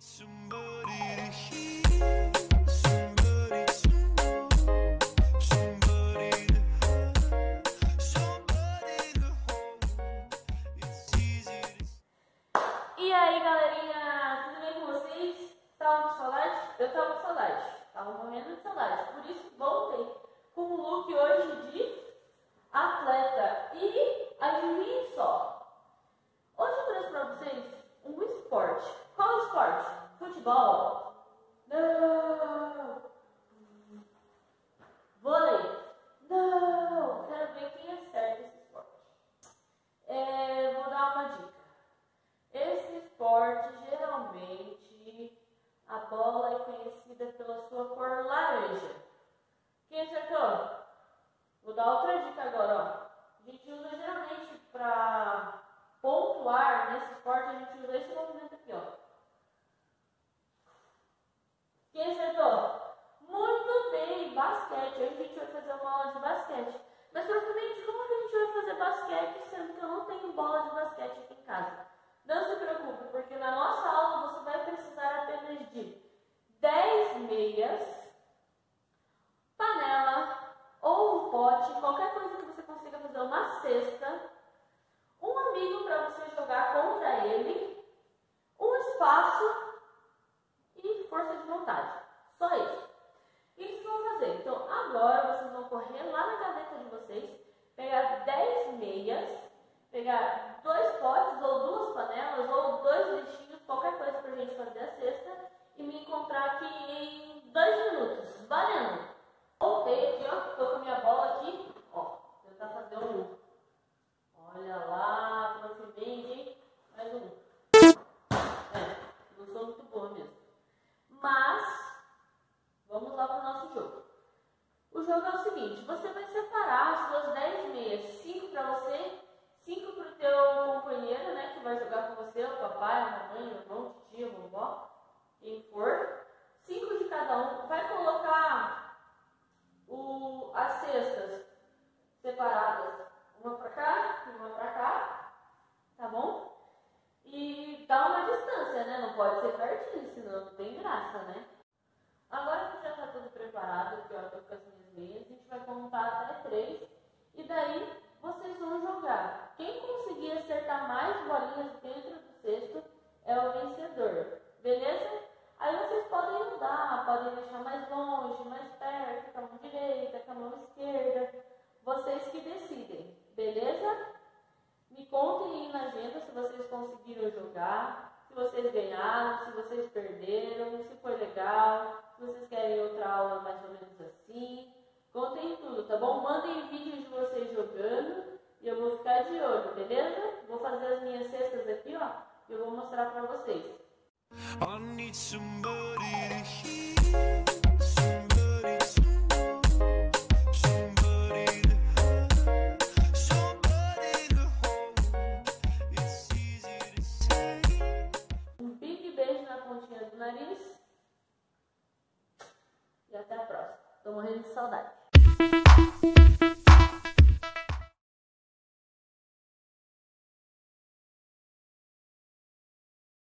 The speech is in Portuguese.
E aí, galerinha, tudo bem com vocês? Estavam com saudade? Eu tava com saudade, tava morrendo de saudade, por isso voltei com o look hoje de atleta. E adivinhem só, hoje eu trouxe pra vocês um esporte. Qual esporte? Futebol? Não! Vôlei? Não! Quero ver quem acerta esse esporte. Vou dar uma dica. Esse esporte, geralmente, a bola é conhecida pela sua cor laranja. Quem acertou? Vou dar outra dica agora, ó. A gente usa geralmente para pontuar nesse esporte, a gente usa esse movimento aqui, ó. Quem acertou? Muito bem, basquete. Hoje a gente vai fazer uma aula de basquete. Mas provavelmente, como que a gente vai fazer basquete, sendo que eu não tenho bola de basquete aqui em casa? Não se preocupe, porque na nossa aula você vai precisar apenas de 10 meias, panela ou um pote, qualquer coisa que você consiga fazer uma cesta, um amigo para você jogar contra ele, um espaço e força de vontade. Só isso. O que vocês vão fazer? Então agora vocês vão correr lá na gaveta de vocês, pegar 10 meias, pegar 2 potes ou 2 panelas ou 2 lixinhos, qualquer coisa pra gente fazer a cesta e me encontrar aqui em 2 minutos. Valendo! Voltei aqui, ó, tô com a minha bola aqui, ó, tentar fazer um. Olha lá, provavelmente, hein? Mais um. Não sou muito boa mesmo. Mas, vamos lá pro nosso jogo. O jogo é o seguinte, você vai separar as suas 10 meias, 5 pra você, 5 para o teu companheiro, né, que vai jogar com você, o papai, a mamãe, o irmão, o tio, a vovó, quem for. 5 de cada um. Vai colocar as cestas separadas, uma para cá e uma para cá, tá bom? E dá uma distância, né? Não pode ser pertinho, senão não tem graça, né? Agora que já está tudo preparado, aqui ó, eu tô com as minhas meias, a gente vai contar até 3 e daí vocês vão jogar. Quem conseguir acertar mais bolinhas dentro do cesto é o vencedor, beleza? Aí vocês podem mudar, podem deixar mais longe, mais perto, com a mão direita, com a mão esquerda, vocês que decidem, beleza? Me contem aí na agenda se vocês conseguiram jogar, se vocês ganharam, se vocês perderam, se foi legal, se vocês querem outra aula mais ou menos assim. Contem tudo, tá bom? Mandem vídeos de vocês jogando e eu vou ficar de olho, beleza? Vou fazer as minhas cestas aqui, ó, e eu vou mostrar pra vocês. I need somebody to hear, somebody to know, somebody to have, somebody to hold. It's easy to say. Big beijo na pontinha do nariz e até a próxima. Tô morrendo de saudade.